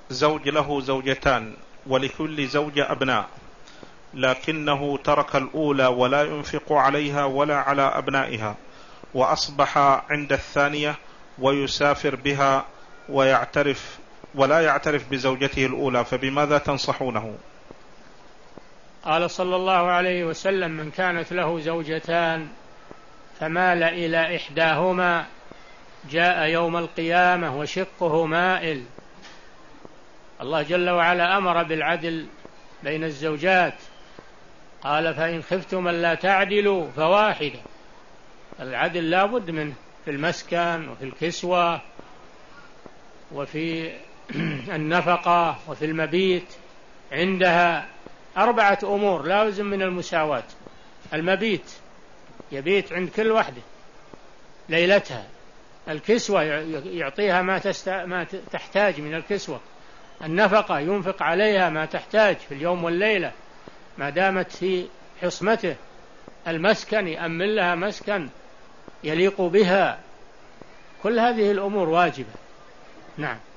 زوج له زوجتان ولكل زوجة أبناء، لكنه ترك الأولى ولا ينفق عليها ولا على أبنائها، وأصبح عند الثانية ويسافر بها ولا يعترف بزوجته الأولى، فبماذا تنصحونه؟ قال صلى الله عليه وسلم: من كانت له زوجتان فمال إلى إحداهما جاء يوم القيامة وشقه مائل. الله جل وعلا أمر بالعدل بين الزوجات، قال: فإن خفتم ألا تعدلوا فواحدة. العدل لا بد منه في المسكن وفي الكسوة وفي النفقة وفي المبيت. عندها 4 أمور لازم من المساواة: المبيت، يبيت عند كل واحدة ليلتها; الكسوة، يعطيها ما تحتاج من الكسوة; النفقة، ينفق عليها ما تحتاج في اليوم والليلة ما دامت في حصمته; المسكن، يأمن لها مسكن يليق بها. كل هذه الأمور واجبة. نعم.